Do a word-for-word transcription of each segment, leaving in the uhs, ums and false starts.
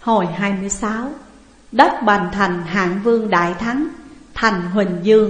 Hồi hai mươi sáu. Đất Bành Thành, Hạng Vương đại thắng. Thành Huỳnh Dương.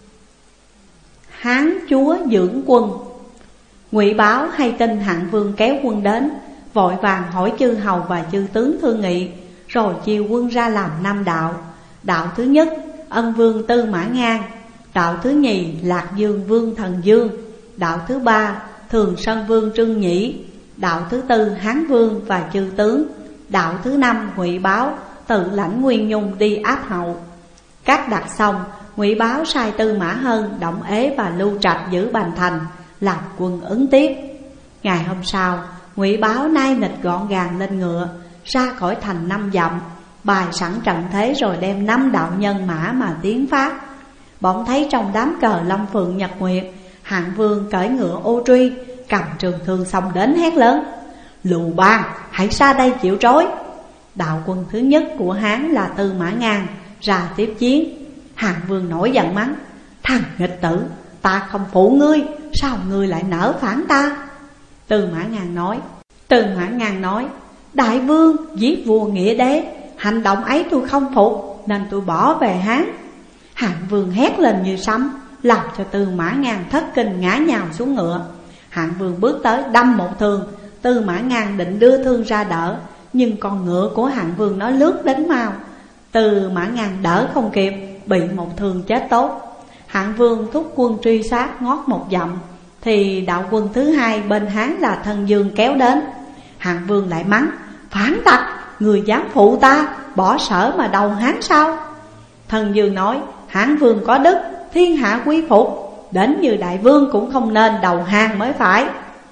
Hán chúa dưỡng quân. Ngụy Báo hay tin Hạng Vương kéo quân đến, vội vàng hỏi chư hầu và chư tướng thương nghị, rồi chiêu quân ra làm năm đạo. Đạo thứ nhất Ân Vương Tư Mã Ngang, đạo thứ nhì Lạc Dương Vương Thần Dương, đạo thứ ba Thường Sơn Vương Trương Nhĩ, đạo thứ tư Hán Vương và chư tướng, đạo thứ năm Ngụy Báo tự lãnh Nguyên Nhung đi áp hậu. Các đặt xong, Ngụy Báo sai Tư Mã Hân, Động Ế và Lưu Trạch giữ Bành Thành, làm quân ứng tiếp. Ngày hôm sau, Ngụy Báo nai nịch gọn gàng lên ngựa, ra khỏi thành năm dặm, bài sẵn trận thế rồi đem năm đạo nhân mã mà tiến phát. Bỗng thấy trong đám cờ Long Phượng Nhật Nguyệt, Hạng Vương cởi ngựa ô truy, cầm trường thương xông đến hét lớn: Lưu Bang, hãy ra đây chịu trói! Đạo quân thứ nhất của Hán là Tư Mã Ngang ra tiếp chiến. Hạng Vương nổi giận mắng: Thằng nghịch tử, ta không phụ ngươi, sao ngươi lại nỡ phản ta? Tư Mã Ngang nói Tư Mã Ngang nói Đại vương giết vua nghĩa đế, hành động ấy tôi không phục, nên tôi bỏ về Hán. Hạng Vương hét lên như sấm, làm cho Tư Mã Ngang thất kinh ngã nhào xuống ngựa. Hạng Vương bước tới đâm một thương. Tư Mã Ngang định đưa thương ra đỡ, nhưng con ngựa của Hạng Vương nó lướt đến mau. Tư Mã Ngang đỡ không kịp, bị một thương chết tốt. Hạng Vương thúc quân truy sát ngót một dặm, thì đạo quân thứ hai bên Hán là Thân Dương kéo đến. Hạng Vương lại mắng: Phản tặc, người dám phụ ta, bỏ Sở mà đầu Hán sao? Thân Dương nói: Hán Vương có đức, thiên hạ quy phục, đến như đại vương cũng không nên đầu hàng mới phải.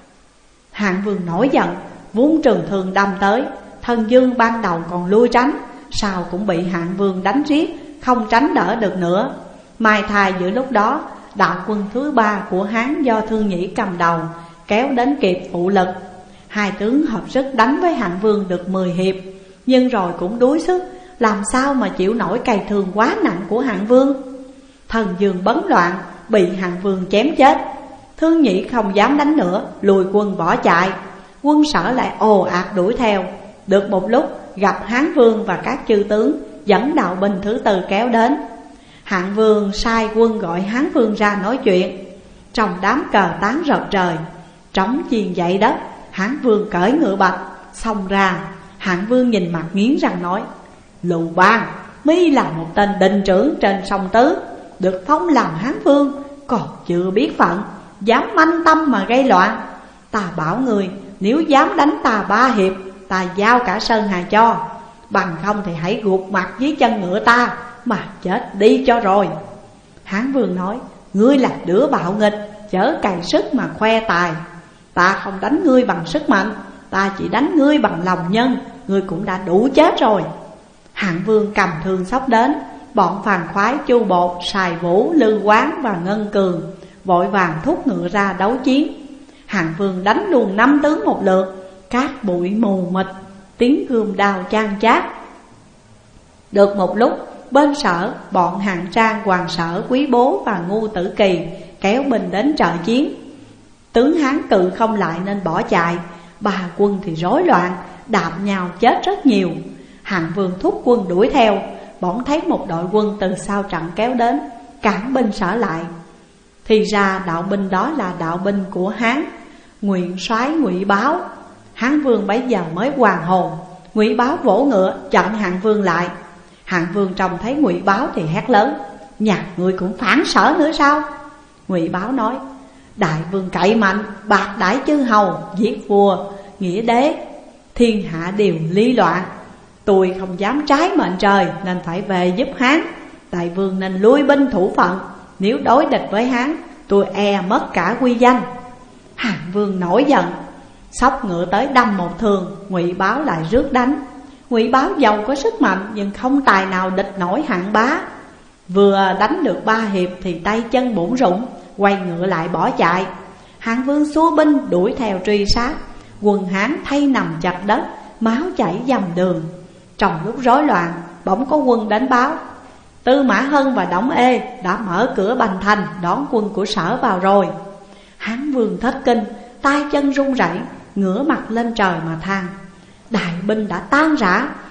Hạng Vương nổi giận, vung trường thương đâm tới. Thân Dương ban đầu còn lui tránh, sau cũng bị Hạng Vương đánh giết, không tránh đỡ được nữa. Mai thai giữa lúc đó, đạo quân thứ ba của Hán do Thương Nhĩ cầm đầu kéo đến kịp phụ lực. Hai tướng hợp sức đánh với Hạng Vương được mười hiệp, nhưng rồi cũng đuối sức, làm sao mà chịu nổi cây thương quá nặng của Hạng Vương. Thần Dương bấn loạn, bị Hạng Vương chém chết. Thương Nhĩ không dám đánh nữa, lùi quân bỏ chạy. Quân Sở lại ồ ạt đuổi theo. Được một lúc, gặp Hán Vương và các chư tướng dẫn đạo binh thứ tư kéo đến. Hạng Vương sai quân gọi Hán Vương ra nói chuyện. Trong đám cờ tán rợp trời, trống chiên dậy đất, Hán Vương cởi ngựa bạch xông ra. Hạng Vương nhìn mặt nghiến răng nói: Lưu Bang, mi là một tên đình trưởng trên sông Tứ, được phong làm Hán Vương, còn chưa biết phận, dám manh tâm mà gây loạn. Ta bảo người, nếu dám đánh ta ba hiệp, ta giao cả Sơn Hà cho. Bằng không thì hãy gục mặt dưới chân ngựa ta mà chết đi cho rồi. Hán Vương nói: Ngươi là đứa bạo nghịch, chớ cày sức mà khoe tài. Ta không đánh ngươi bằng sức mạnh, ta chỉ đánh ngươi bằng lòng nhân, ngươi cũng đã đủ chết rồi. Hạng Vương cầm thương xốc đến. Bọn Phàn Khoái, Chu Bột, Sài Vũ, Lư Quán và Ngân Cường vội vàng thúc ngựa ra đấu chiến. Hạng Vương đánh luôn năm tướng một lượt, cát bụi mù mịt, tiếng gươm đao chan chát. Được một lúc, bên Sở, bọn Hạng Trang, Hoàng Sở, Quý Bố và Ngu Tử Kỳ kéo binh đến trợ chiến. Tướng Hán cự không lại nên bỏ chạy. Ba quân thì rối loạn, đạp nhau chết rất nhiều. Hạng Vương thúc quân đuổi theo. Bỗng thấy một đội quân từ sau trận kéo đến, cản binh Sở lại. Thì ra đạo binh đó là đạo binh của Hán, Nguyên soái Ngụy Báo. Hán Vương bấy giờ mới hoàn hồn. Ngụy Báo vỗ ngựa chặn Hạng Vương lại. Hạng Vương trông thấy Ngụy Báo thì hét lớn: Nhà ngươi cũng phản Sở nữa sao? Ngụy Báo nói: Đại vương cậy mạnh, bạc đãi chư hầu, giết vua nghĩa đế, thiên hạ đều ly loạn. Tôi không dám trái mệnh trời nên phải về giúp Hán. Đại vương nên lui binh thủ phận, nếu đối địch với Hán, tôi e mất cả quy danh. Hạng Vương nổi giận, xốc ngựa tới đâm một thương. Ngụy Báo lại rước đánh. Ngụy Báo giàu có sức mạnh, nhưng không tài nào địch nổi Hạng Bá. Vừa đánh được ba hiệp thì tay chân bủn rủn, quay ngựa lại bỏ chạy. Hạng Vương xua binh đuổi theo truy sát. Quân Hán thay nằm chặt đất, máu chảy dầm đường. Trong lúc rối loạn, bỗng có quân đến báo: Tư Mã Hân và Đổng Ê đã mở cửa Bành Thành đón quân của Sở vào rồi. Hán Vương thất kinh, tay chân run rẩy, ngửa mặt lên trời mà than: Đại binh đã tan rã,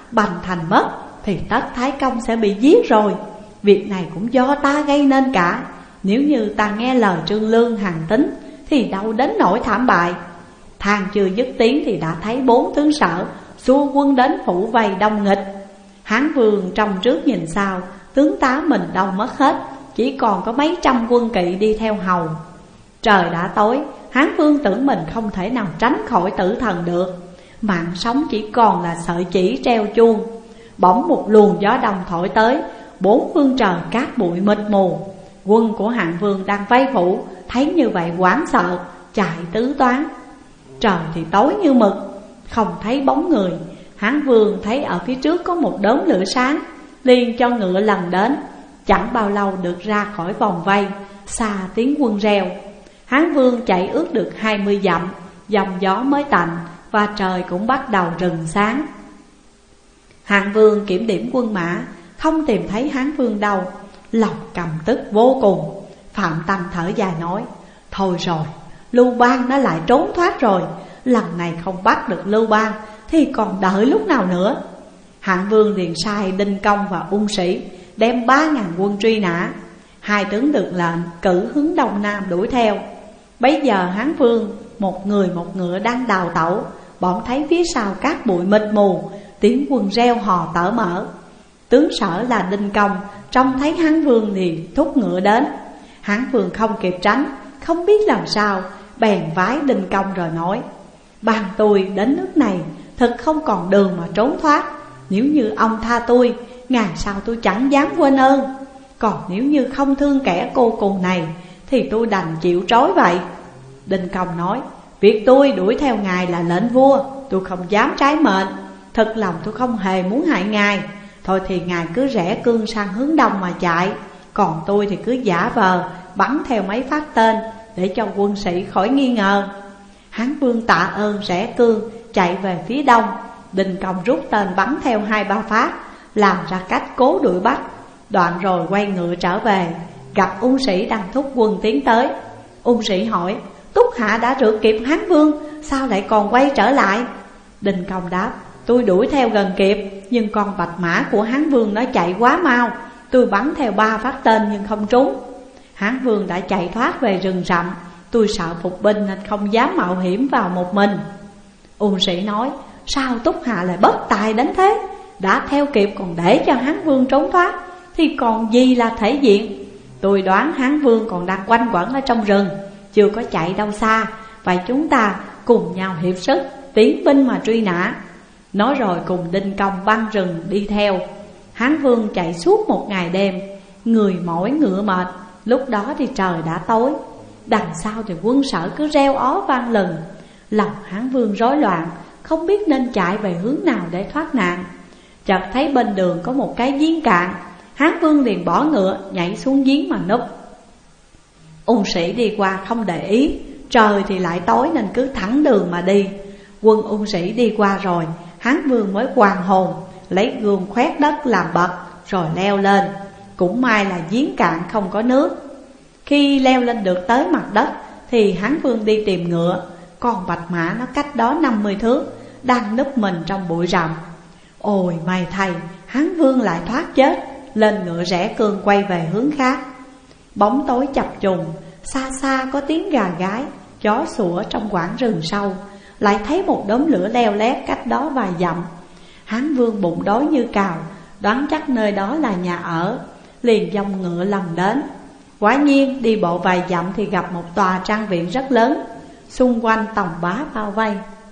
bành thành mất thì tất Thái Công sẽ bị giết rồi. Việc này cũng do ta gây nên cả. Nếu như ta nghe lời Trương Lương Hàn Tín thì đâu đến nỗi thảm bại. Than chưa dứt tiếng thì đã thấy bốn tướng Sở xua quân đến phủ vây đông nghịch. Hán Vương trông trước nhìn sau, tướng tá mình đâu mất hết, chỉ còn có mấy trăm quân kỵ đi theo hầu. Trời đã tối, Hán Vương tưởng mình không thể nào tránh khỏi tử thần được. Mạng sống chỉ còn là sợi chỉ treo chuông. Bỗng một luồng gió đông thổi tới, bốn phương trời cát bụi mịt mù. Quân của Hạng Vương đang vây phủ thấy như vậy hoảng sợ, chạy tứ toán. Trời thì tối như mực, không thấy bóng người. Hán Vương thấy ở phía trước có một đốm lửa sáng, liền cho ngựa lần đến. Chẳng bao lâu được ra khỏi vòng vây, xa tiếng quân reo. Hán Vương chạy ước được hai mươi dặm, dòng gió mới tạnh và trời cũng bắt đầu rừng sáng. Hạng Vương kiểm điểm quân mã, không tìm thấy Hán Vương đâu, lòng căm tức vô cùng. Phạm Tăng thở dài nói: thôi rồi, Lưu Bang nó lại trốn thoát rồi. Lần này không bắt được Lưu Bang thì còn đợi lúc nào nữa. Hạng Vương liền sai Đinh Công và Ung Sĩ đem ba ngàn quân truy nã. Hai tướng được lệnh cử hướng đông nam đuổi theo. Bấy giờ Hán Vương một người một ngựa đang đào tẩu, bọn thấy phía sau cát bụi mịt mù, tiếng quân reo hò tở mở. Tướng Sở là Đinh Công trông thấy Hán Vương liền thúc ngựa đến. Hán Vương không kịp tránh, không biết làm sao, bèn vái Đinh Công rồi nói: ban tôi đến nước này thật không còn đường mà trốn thoát. Nếu như ông tha tôi, ngày sau tôi chẳng dám quên ơn. Còn nếu như không thương kẻ cô cùng này thì tôi đành chịu trói vậy. Đinh Công nói: việc tôi đuổi theo ngài là lệnh vua, tôi không dám trái mệnh. Thật lòng tôi không hề muốn hại ngài. Thôi thì ngài cứ rẽ cương sang hướng đông mà chạy, còn tôi thì cứ giả vờ bắn theo mấy phát tên để cho quân sĩ khỏi nghi ngờ. Hán Vương tạ ơn rẽ cương chạy về phía đông. Đinh Công rút tên bắn theo hai ba phát, làm ra cách cố đuổi bắt. Đoạn rồi quay ngựa trở về, gặp Ung Sĩ đang thúc quân tiến tới. Ung Sĩ hỏi: Túc Hạ đã rượt kịp Hán Vương, sao lại còn quay trở lại? Đinh Công đáp: tôi đuổi theo gần kịp, nhưng con bạch mã của Hán Vương nó chạy quá mau. Tôi bắn theo ba phát tên nhưng không trúng. Hán Vương đã chạy thoát về rừng rậm, tôi sợ phục binh nên không dám mạo hiểm vào một mình. Ung Sĩ nói: sao Túc Hạ lại bất tài đến thế? Đã theo kịp còn để cho Hán Vương trốn thoát thì còn gì là thể diện. Tôi đoán Hán Vương còn đang quanh quẩn ở trong rừng, chưa có chạy đâu xa. Vậy chúng ta cùng nhau hiệp sức tiến binh mà truy nã. Nói rồi cùng Đinh Công băng rừng đi theo. Hán Vương chạy suốt một ngày đêm, người mỏi ngựa mệt. Lúc đó thì trời đã tối. Đằng sau thì quân Sở cứ reo ó vang lừng. Lòng Hán Vương rối loạn, không biết nên chạy về hướng nào để thoát nạn. Chợt thấy bên đường có một cái giếng cạn. Hán Vương liền bỏ ngựa nhảy xuống giếng mà núp. Ung Sĩ đi qua không để ý, trời thì lại tối nên cứ thẳng đường mà đi. Quân Ung Sĩ đi qua rồi, Hán Vương mới hoàn hồn, lấy gươm khoét đất làm bậc rồi leo lên. Cũng may là giếng cạn không có nước. Khi leo lên được tới mặt đất thì Hán Vương đi tìm ngựa. Con bạch mã nó cách đó năm mươi thước, đang núp mình trong bụi rậm. Ôi may thay, Hán Vương lại thoát chết. Lên ngựa rẽ cương quay về hướng khác. Bóng tối chập trùng, xa xa có tiếng gà gáy, chó sủa trong quãng rừng sâu. Lại thấy một đốm lửa leo lét cách đó vài dặm. Hán Vương bụng đói như cào, đoán chắc nơi đó là nhà ở, liền dòng ngựa lần đến. Quả nhiên đi bộ vài dặm thì gặp một tòa trang viện rất lớn, xung quanh tòng bá bao vây.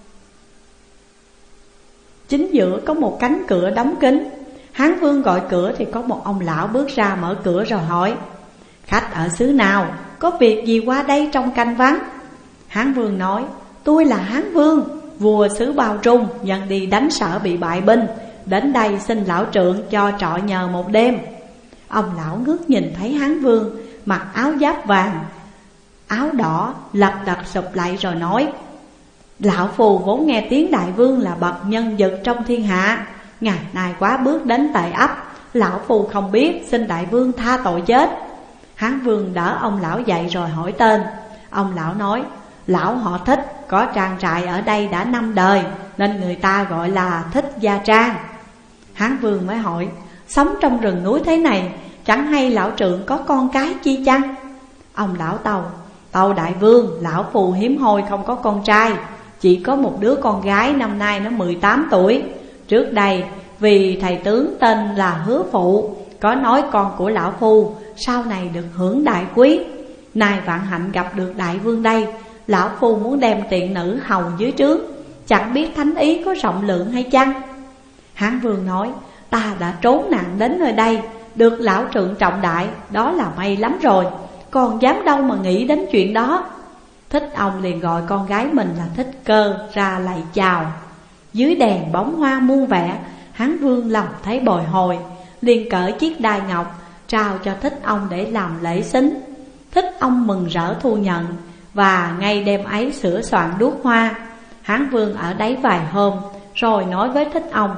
Chính giữa có một cánh cửa đóng kín. Hán Vương gọi cửa thì có một ông lão bước ra mở cửa rồi hỏi: khách ở xứ nào, có việc gì qua đây trong canh vắng? Hán Vương nói: tôi là Hán Vương, vua xứ Bao Trung, nhận đi đánh Sở bị bại binh, đến đây xin lão trượng cho trọ nhờ một đêm. Ông lão ngước nhìn thấy Hán Vương mặc áo giáp vàng, áo đỏ, lật đật sụp lại rồi nói: lão phù vốn nghe tiếng đại vương là bậc nhân vật trong thiên hạ, ngày nay quá bước đến tại ấp, lão phù không biết, xin đại vương tha tội chết. Hán Vương đỡ ông lão dậy rồi hỏi tên. Ông lão nói: lão họ Thích, có trang trại ở đây đã năm đời, nên người ta gọi là Thích Gia Trang. Hán Vương mới hỏi: sống trong rừng núi thế này, chẳng hay lão trượng có con cái chi chăng? Ông lão Tàu: tâu đại vương, lão phù hiếm hoi không có con trai, chỉ có một đứa con gái năm nay nó mười tám tuổi. Trước đây vì thầy tướng tên là Hứa Phụ có nói con của lão phu sau này được hưởng đại quý. Nay vạn hạnh gặp được đại vương đây, lão phu muốn đem tiện nữ hầu dưới trướng, chẳng biết thánh ý có rộng lượng hay chăng? Hán Vương nói: ta đã trốn nạn đến nơi đây, được lão trượng trọng đại, đó là may lắm rồi, còn dám đâu mà nghĩ đến chuyện đó. Thích ông liền gọi con gái mình là Thích Cơ ra lạy chào. Dưới đèn bóng hoa muôn vẻ, Hán Vương lòng thấy bồi hồi, liền cởi chiếc đai ngọc trao cho Thích ông để làm lễ xính. Thích ông mừng rỡ thu nhận, và ngay đêm ấy sửa soạn đuốc hoa. Hán Vương ở đấy vài hôm rồi nói với Thích ông: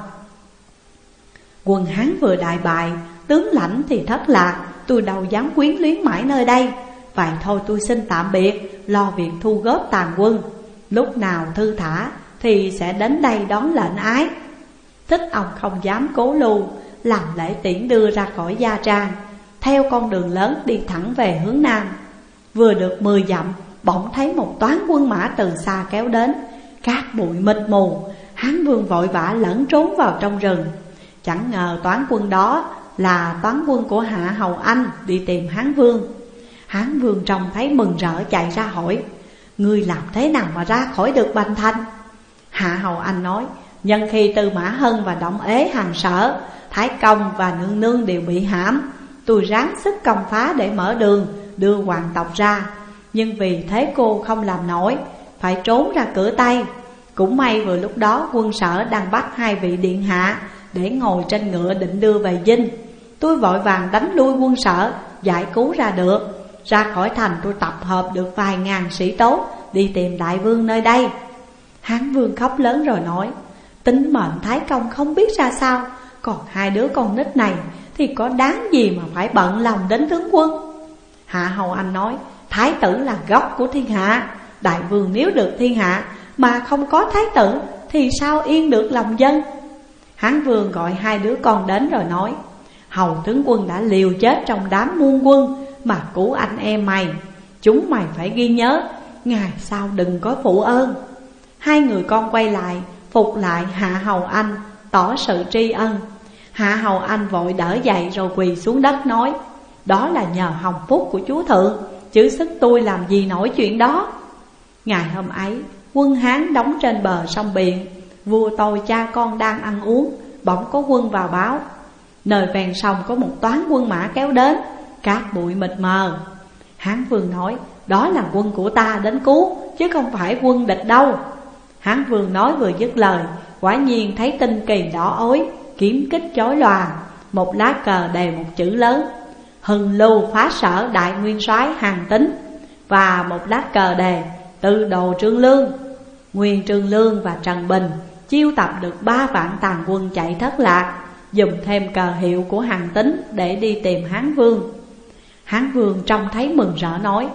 quân Hán vừa đại bại, tướng lãnh thì thất lạc, tôi đâu dám quyến luyến mãi nơi đây. Vậy thôi tôi xin tạm biệt, lo việc thu góp tàn quân, lúc nào thư thả thì sẽ đến đây đón lệnh ái. Thích ông không dám cố lưu, làm lễ tiễn đưa ra khỏi gia trang, theo con đường lớn đi thẳng về hướng nam. Vừa được mười dặm, bỗng thấy một toán quân mã từ xa kéo đến, cát bụi mịt mù. Hán Vương vội vã lẫn trốn vào trong rừng. Chẳng ngờ toán quân đó là toán quân của Hạ Hầu Anh đi tìm Hán Vương. Hán Vương trông thấy mừng rỡ chạy ra hỏi: ngươi làm thế nào mà ra khỏi được Bành Thành? Hạ Hầu Anh nói: nhân khi Tư Mã Hân và Động Ế hàng sở, Thái Công và Nương Nương đều bị hãm, tôi ráng sức công phá để mở đường đưa hoàng tộc ra. Nhưng vì thế cô không làm nổi, phải trốn ra cửa Tây. Cũng may vừa lúc đó quân Sở đang bắt hai vị điện hạ để ngồi trên ngựa định đưa về dinh. Tôi vội vàng đánh lui quân Sở, giải cứu ra được. Ra khỏi thành tôi tập hợp được vài ngàn sĩ tốt đi tìm đại vương nơi đây. Hán Vương khóc lớn rồi nói: tính mệnh Thái Công không biết ra sao, còn hai đứa con nít này thì có đáng gì mà phải bận lòng đến tướng quân. Hạ Hầu Anh nói: thái tử là gốc của thiên hạ, đại vương nếu được thiên hạ mà không có thái tử thì sao yên được lòng dân. Hán Vương gọi hai đứa con đến rồi nói: hầu tướng quân đã liều chết trong đám muôn quân mà cứu anh em mày, chúng mày phải ghi nhớ, ngày sau đừng có phụ ơn. Hai người con quay lại phục lại Hạ Hầu Anh, tỏ sự tri ân. Hạ Hầu Anh vội đỡ dậy rồi quỳ xuống đất nói: đó là nhờ hồng phúc của chúa thượng, chứ sức tôi làm gì nổi chuyện đó. Ngày hôm ấy quân Hán đóng trên bờ sông Biện, vua tôi cha con đang ăn uống, bỗng có quân vào báo: nơi ven sông có một toán quân mã kéo đến, cát bụi mịt mờ. Hán Vương nói: đó là quân của ta đến cứu, chứ không phải quân địch đâu. Hán Vương nói vừa dứt lời, quả nhiên thấy tinh kỳ đỏ ối, kiếm kích chói lòa, một lá cờ đề một chữ lớn: Hừng Lưu phá sở đại nguyên soái Hàn Tín, và một lá cờ đề Tự đồ Trương Lương. Nguyên Trương Lương và Trần Bình chiêu tập được ba vạn tàn quân chạy thất lạc, dùng thêm cờ hiệu của Hàn Tín để đi tìm Hán Vương. Hán Vương trông thấy mừng rỡ nói: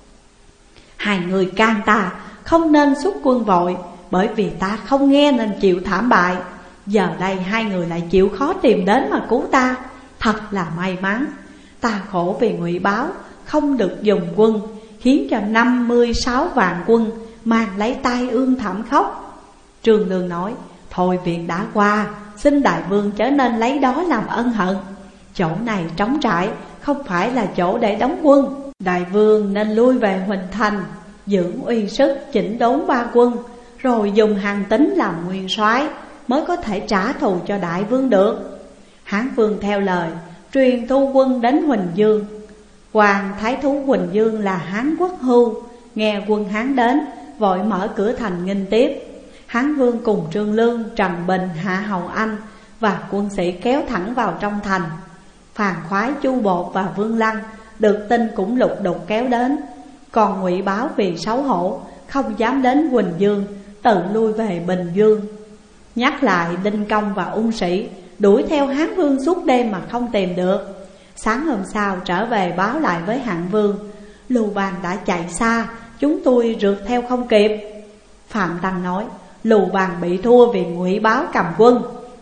hai người can ta không nên xuất quân vội, bởi vì ta không nghe nên chịu thảm bại. Giờ đây hai người lại chịu khó tìm đến mà cứu ta, thật là may mắn. Ta khổ vì Ngụy Báo không được dùng quân, khiến cho năm mươi sáu vạn quân mang lấy tai ương thảm khốc. Trương Lương nói: thôi việc đã qua, xin đại vương chớ nên lấy đó làm ân hận. Chỗ này trống trải, không phải là chỗ để đóng quân. Đại vương nên lui về Huỳnh Thành, dưỡng uy sức, chỉnh đốn ba quân, rồi dùng Hàn Tín làm nguyên soái, mới có thể trả thù cho đại vương được. Hán Vương theo lời, truyền thu quân đến Huỳnh Dương. Hoàng thái thú Huỳnh Dương là Hán Quốc Hưu, nghe quân Hán đến, vội mở cửa thành nghênh tiếp. Hán Vương cùng Trương Lương, Trần Bình, Hạ Hầu Anh và quân sĩ kéo thẳng vào trong thành. Phàn Khoái, Chu Bột và Vương Lăng được tin cũng lục đục kéo đến. Còn Ngụy Báo vì xấu hổ không dám đến Huỳnh Dương, tự lui về Bình Dương. Nhắc lại Đinh Công và Ung Sĩ đuổi theo Hán Vương suốt đêm mà không tìm được. Sáng hôm sau trở về báo lại với Hạng Vương: Lưu Bang đã chạy xa, chúng tôi rượt theo không kịp. Phạm Tăng nói: Lưu Bang bị thua vì Ngụy Báo cầm quân,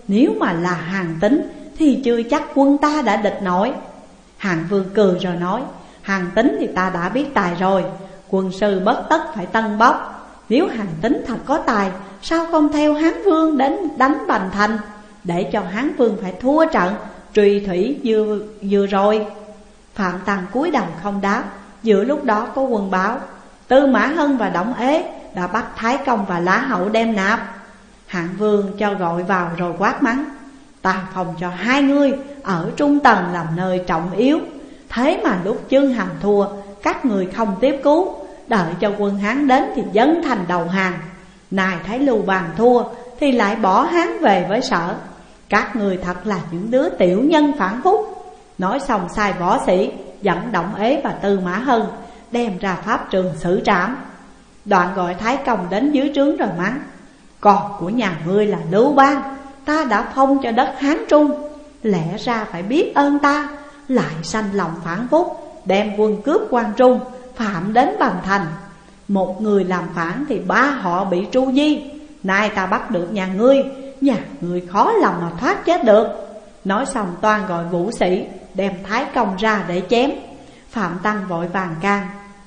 Nếu mà là Hàn Tín thì chưa chắc quân ta đã địch nổi. Hàn Vương cười rồi nói: Hàn Tín thì ta đã biết tài rồi, quân sư bất tất phải tân bốc. Nếu Hàn Tín thật có tài, sao không theo Hán Vương đến đánh Bành Thành, để cho Hán Vương phải thua trận truy thủy vừa, vừa rồi. Phạm Tăng cúi đầu không đáp. Giữa lúc đó có quân báo: Tư Mã Hân và Đổng Ế đã bắt Thái Công và Lã Hậu đem nạp. Hạng Vương cho gọi vào rồi quát mắng: Ta phòng cho hai ngươi ở Trung Tần làm nơi trọng yếu, thế mà lúc Chương Hành thua, các người không tiếp cứu, đợi cho quân Hán đến thì dấn thành đầu hàng. Này thấy Lưu Bang thua thì lại bỏ Hán về với Sở. Các người thật là những đứa tiểu nhân phản phúc. Nói xong sai võ sĩ dẫn Đổng Ế và Tư Mã Hân đem ra pháp trường xử trảm. Đoạn gọi Thái Công đến dưới trướng rồi mắng: Con của nhà ngươi là Lưu Bang, ta đã phong cho đất Hán Trung, lẽ ra phải biết ơn ta, lại sanh lòng phản phúc, đem quân cướp Quan Trung, phạm đến Bành Thành. Một người làm phản thì ba họ bị tru di. Nay ta bắt được nhà ngươi, nhà ngươi khó lòng mà thoát chết được. Nói xong toan gọi vũ sĩ đem Thái Công ra để chém. Phạm Tăng vội vàng can: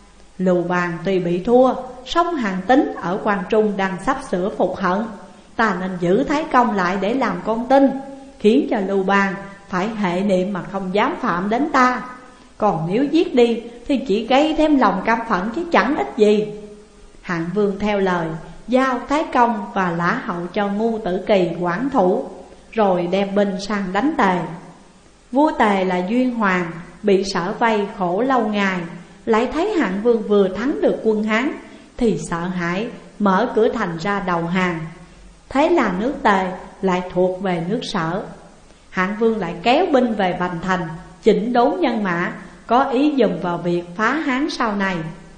Lưu Bang tuy bị thua, song Hàn Tín ở Quan Trung đang sắp sửa phục hận. Ta nên giữ Thái Công lại để làm con tin, khiến cho Lưu Bang phải hệ niệm mà không dám phạm đến ta. Còn nếu giết đi thì chỉ gây thêm lòng căm phẫn chứ chẳng ích gì. Hạng Vương theo lời, giao Thái Công và Lã Hậu cho Ngu Tử Kỳ quản thủ, rồi đem binh sang đánh Tề. Vua Tề là Duyên Hoàng bị Sở vây khổ lâu ngày, lại thấy Hạng Vương vừa thắng được quân Hán thì sợ hãi, mở cửa thành ra đầu hàng. Thế là nước Tề lại thuộc về nước Sở. Hạng Vương lại kéo binh về Bành Thành, chỉnh đốn nhân mã, có ý dùng vào việc phá Hán sau này.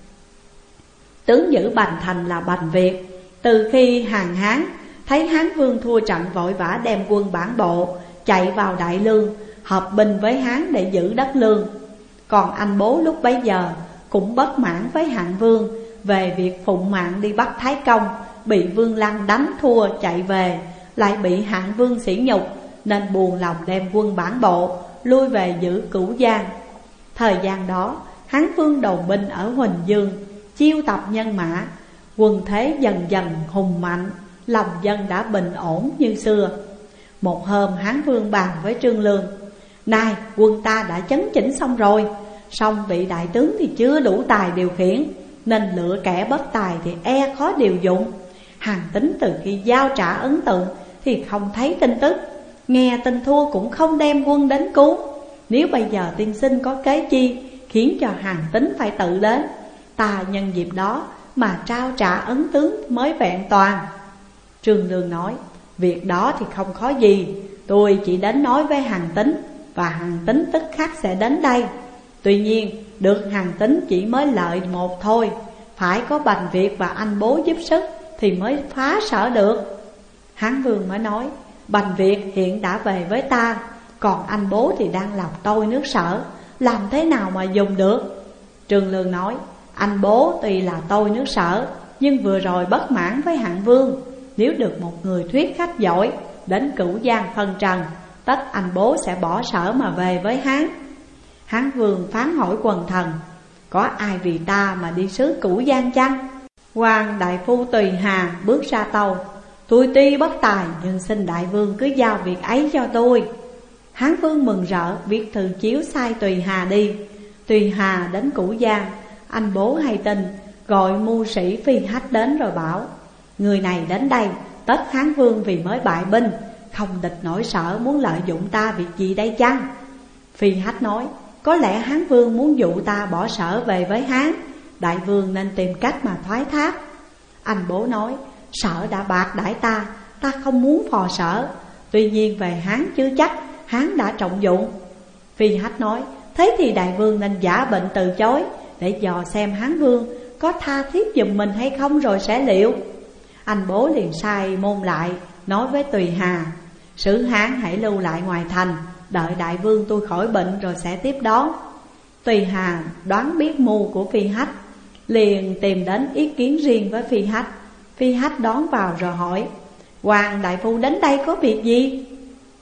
Tướng giữ Bành Thành là Bành Việt. Từ khi Hàn Hán thấy Hán Vương thua trận, vội vã đem quân bản bộ chạy vào Đại Lương, hợp binh với Hán để giữ đất Lương. Còn anh bố lúc bấy giờ cũng bất mãn với Hạng Vương về việc phụng mạng đi bắt Thái Công, bị Vương Lăng đánh thua chạy về, lại bị Hạng Vương sỉ nhục, nên buồn lòng đem quân bản bộ lui về giữ Cửu Giang. Thời gian đó Hán Vương đồn binh ở Huỳnh Dương, chiêu tập nhân mã, quân thế dần dần hùng mạnh, lòng dân đã bình ổn như xưa. Một hôm Hán Vương bàn với Trương Lương: Này quân ta đã chấn chỉnh xong rồi, song vị đại tướng thì chưa đủ tài điều khiển, nên lựa kẻ bất tài thì e khó điều dụng. Hàn Tín từ khi giao trả ấn tượng thì không thấy tin tức, nghe tin thua cũng không đem quân đến cứu. Nếu bây giờ tiên sinh có kế chi khiến cho Hàn Tín phải tự đến, ta nhân dịp đó mà trao trả ấn tướng mới vẹn toàn. Trương Lương nói: Việc đó thì không khó gì, tôi chỉ đến nói với Hàn Tín, và Hàn Tín tức khắc sẽ đến đây. Tuy nhiên được Hàn Tín chỉ mới lợi một thôi, phải có Bành Việt và anh bố giúp sức thì mới phá Sở được. Hán Vương mới nói: Bành Việt hiện đã về với ta, còn anh bố thì đang làm tôi nước Sở, làm thế nào mà dùng được? Trương Lương nói: Anh bố tuy là tôi nước Sở, nhưng vừa rồi bất mãn với Hạng Vương. Nếu được một người thuyết khách giỏi đến Cửu Giang phân trần, tất anh bố sẽ bỏ Sở mà về với Hán. Hán Vương phán hỏi quần thần: Có ai vì ta mà đi xứ Cửu Giang chăng? Quan đại phu Tùy Hà bước ra tâu: Tôi tuy bất tài, nhưng xin đại vương cứ giao việc ấy cho tôi. Hán Vương mừng rỡ, viết thư chiếu sai Tùy Hà đi. Tùy Hà đến Cửu Giang, anh bố hay tin, gọi mưu sĩ Phi Hách đến rồi bảo: Người này đến đây, tất Hán Vương vì mới bại binh, không địch nổi Sở, muốn lợi dụng ta việc gì đây chăng? Phi Hách nói: Có lẽ Hán Vương muốn dụ ta bỏ Sở về với Hán, đại vương nên tìm cách mà thoái thác. Anh bố nói: Sở đã bạc đãi ta, ta không muốn phò Sở. Tuy nhiên về Hán chưa chắc, Hán đã trọng dụng. Phi Hách nói: Thế thì đại vương nên giả bệnh từ chối, để dò xem Hán Vương có tha thiết giùm mình hay không rồi sẽ liệu. Anh bố liền sai môn lại, nói với Tùy Hà: Sử Hán hãy lưu lại ngoài thành, đợi đại vương tôi khỏi bệnh rồi sẽ tiếp đón. Tùy Hà đoán biết mưu của Phi Hách, liền tìm đến ý kiến riêng với Phi Hách. Phi Hách đón vào rồi hỏi: Hoàng đại phu đến đây có việc gì?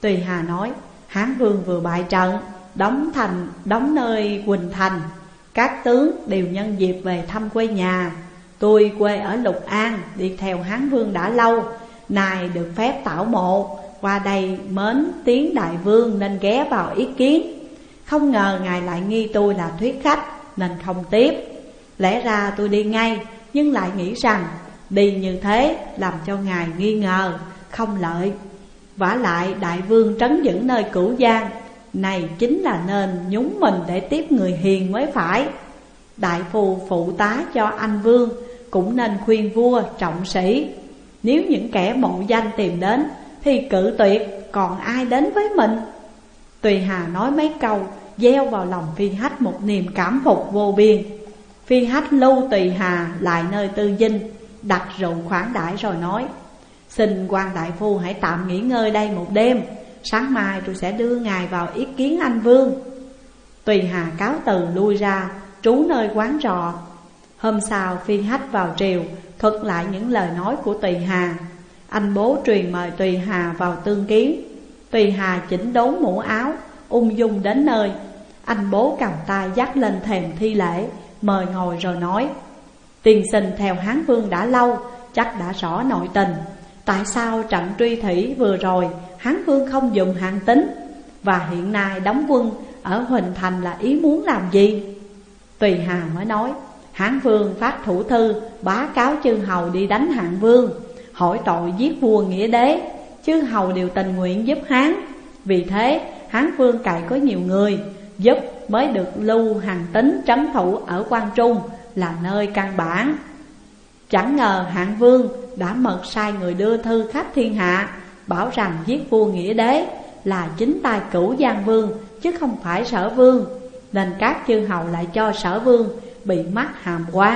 Tùy Hà nói: Hán vương vừa bại trận, đóng thành đóng nơi Quỳnh Thành, các tướng đều nhân dịp về thăm quê nhà. Tôi quê ở Lục An, đi theo Hán vương đã lâu, nay được phép tảo mộ, qua đây mến tiếng đại vương nên ghé vào ý kiến. Không ngờ ngài lại nghi tôi là thuyết khách nên không tiếp. Lẽ ra tôi đi ngay, nhưng lại nghĩ rằng đi như thế làm cho ngài nghi ngờ, không lợi. Vả lại đại vương trấn giữ nơi Cửu Giang này chính là nên nhúng mình để tiếp người hiền mới phải. Đại phu phụ tá cho anh vương cũng nên khuyên vua trọng sĩ. Nếu những kẻ mộ danh tìm đến thì cự tuyệt, còn ai đến với mình. Tùy Hà nói mấy câu gieo vào lòng Phi Hách một niềm cảm phục vô biên. Phi Hách lưu Tùy Hà lại nơi tư dinh, đặt rượu khoản đãi rồi nói: Xin quan đại phu hãy tạm nghỉ ngơi đây một đêm, sáng mai tôi sẽ đưa ngài vào ý kiến anh vương. Tùy Hà cáo từ lui ra, trú nơi quán trọ. Hôm sau Phi Hách vào triều, thuật lại những lời nói của Tùy Hà. Anh bố truyền mời Tùy Hà vào tương kiến. Tùy Hà chỉnh đốn mũ áo, ung dung đến nơi. Anh bố cầm tay dắt lên thềm thi lễ, mời ngồi rồi nói: Tiên sinh theo Hán vương đã lâu, chắc đã rõ nội tình. Tại sao trận truy thủy vừa rồi Hán vương không dùng hạn tính, và hiện nay đóng quân ở Huỳnh Thành là ý muốn làm gì? Tùy Hà mới nói: Hán vương phát thủ thư bá cáo chư hầu đi đánh Hạng vương, hỏi tội giết vua nghĩa đế. Chư hầu đều tình nguyện giúp Hán, vì thế Hán vương cậy có nhiều người giúp mới được lưu Hàn Tín trấn thủ ở Quan Trung là nơi căn bản. Chẳng ngờ Hạng vương đã mật sai người đưa thư khắp thiên hạ, bảo rằng giết vua nghĩa đế là chính tay Cửu Giang vương chứ không phải Sở vương, nên các chư hầu lại cho Sở vương bị mắc hàm quan,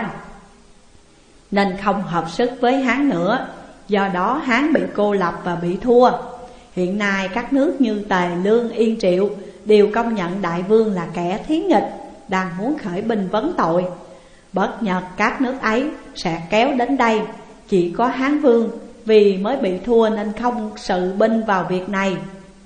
nên không hợp sức với Hán nữa. Do đó Hán bị cô lập và bị thua. Hiện nay các nước như Tề, Lương, Yên, Triệu đều công nhận đại vương là kẻ thiến nghịch, đang muốn khởi binh vấn tội. Bất nhật các nước ấy sẽ kéo đến đây. Chỉ có Hán vương vì mới bị thua nên không sự binh vào việc này.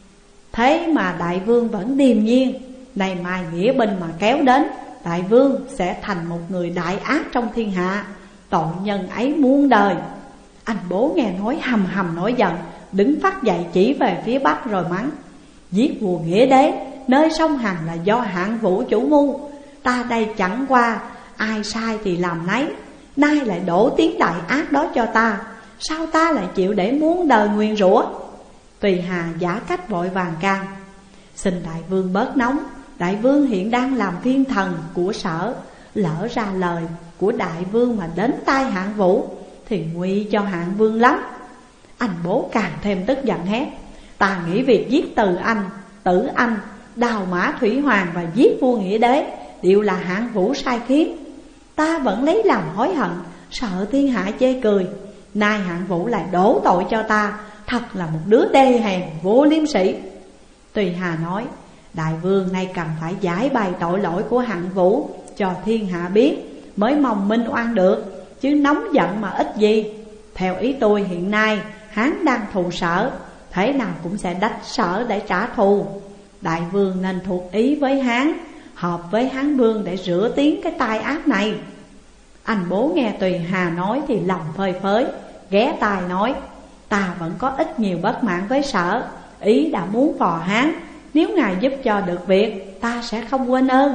Thế mà đại vương vẫn điềm nhiên. Này mai nghĩa binh mà kéo đến, đại vương sẽ thành một người đại ác trong thiên hạ, tội nhân ấy muôn đời. Anh bố nghe nói hầm hầm nổi giận, đứng phát dậy chỉ về phía bắc rồi mắng: Giết vua nghĩa đế nơi sông Hằng là do Hạng Vũ chủ mưu. Ta đây chẳng qua ai sai thì làm nấy, nay lại đổ tiếng đại ác đó cho ta, sao ta lại chịu để muôn đời nguyền rủa? Tùy Hà giả cách vội vàng can: Xin đại vương bớt nóng, đại vương hiện đang làm thiên thần của Sở, lỡ ra lời của đại vương mà đến tai Hạng Vũ thì nguy cho Hạng vương lắm. Anh bố càng thêm tức giận hét: Ta nghĩ việc giết Từ Anh, Tử Anh, đào mã Thủy Hoàng và giết vua nghĩa đế đều là Hạng Vũ sai khiến. Ta vẫn lấy làm hối hận, sợ thiên hạ chê cười. Nay Hạng Vũ lại đổ tội cho ta, thật là một đứa đê hèn vô liêm sĩ. Tùy Hà nói: Đại vương nay cần phải giải bày tội lỗi của Hạng Vũ cho thiên hạ biết, mới mong minh oan được, chứ nóng giận mà ích gì. Theo ý tôi hiện nay Hán đang thù Sở, thế nào cũng sẽ đánh Sở để trả thù. Đại vương nên thuộc ý với Hán, hợp với Hán vương để rửa tiếng cái tai ác này. Anh bố nghe Tùy Hà nói thì lòng phơi phới, ghé tai nói: Ta vẫn có ít nhiều bất mãn với Sở, ý đã muốn phò Hán, nếu ngài giúp cho được việc, ta sẽ không quên ơn.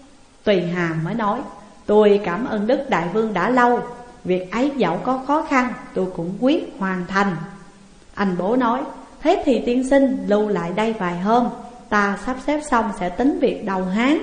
Tùy Hà mới nói: Tôi cảm ơn Đức đại vương đã lâu, việc ấy dẫu có khó khăn tôi cũng quyết hoàn thành. Anh bố nói: Thế thì tiên sinh lưu lại đây vài hôm, ta sắp xếp xong sẽ tính việc đầu Hán.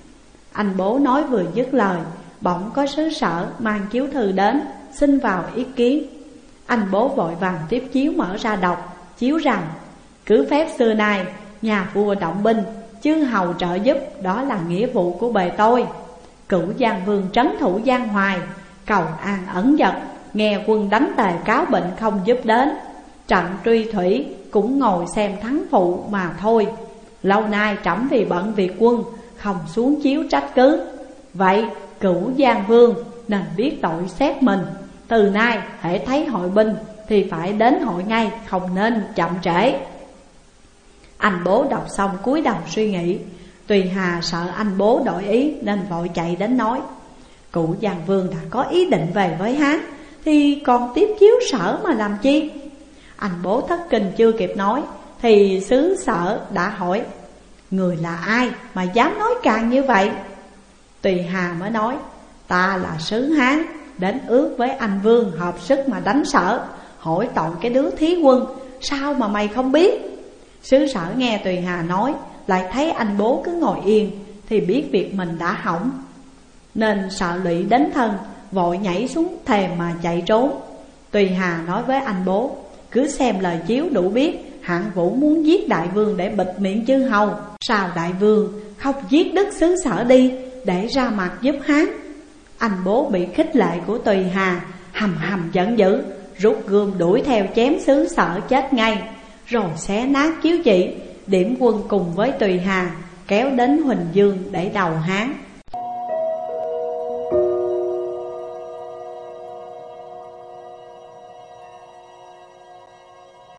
Anh bố nói vừa dứt lời, bỗng có sứ Sở mang chiếu thư đến, xin vào ý kiến. Anh bố vội vàng tiếp chiếu mở ra đọc, chiếu rằng: Cứ phép xưa nay nhà vua động binh, chư hầu trợ giúp, đó là nghĩa vụ của bề tôi. Cửu Giang vương trấn thủ Giang Hoài, cầu an ẩn dật, nghe quân đánh Tề cáo bệnh không giúp đến. Trận truy thủy cũng ngồi xem thắng phụ mà thôi. Lâu nay trẫm vì bận việc quân, không xuống chiếu trách cứ. Vậy Cửu Giang vương nên biết tội xét mình, từ nay hễ thấy hội binh thì phải đến hội ngay, không nên chậm trễ. Anh bố đọc xong cúi đầu suy nghĩ. Tùy Hà sợ anh bố đổi ý nên vội chạy đến nói: Cụ Giang Vương đã có ý định về với Hán thì còn tiếp chiếu Sở mà làm chi? Anh bố thất kinh chưa kịp nói thì sứ Sở đã hỏi: Người là ai mà dám nói càng như vậy? Tùy Hà mới nói: Ta là sứ Hán, đến ước với anh Vương hợp sức mà đánh Sở, hỏi tội cái đứa thí quân, sao mà mày không biết? Sứ Sở nghe Tùy Hà nói, lại thấy anh bố cứ ngồi yên thì biết việc mình đã hỏng, nên sợ lụy đến thân, vội nhảy xuống thềm mà chạy trốn. Tùy Hà nói với anh bố: Cứ xem lời chiếu đủ biết, Hạng Vũ muốn giết đại vương để bịt miệng chư hầu, sao đại vương không giết đứt sứ Sở đi để ra mặt giúp Hán? Anh bố bị khích lệ của Tùy Hà, hầm hầm giận dữ, rút gươm đuổi theo chém sứ Sở chết ngay, rồi xé nát chiếu chỉ, điểm quân cùng với Tùy Hà kéo đến Huỳnh Dương để đầu Hán.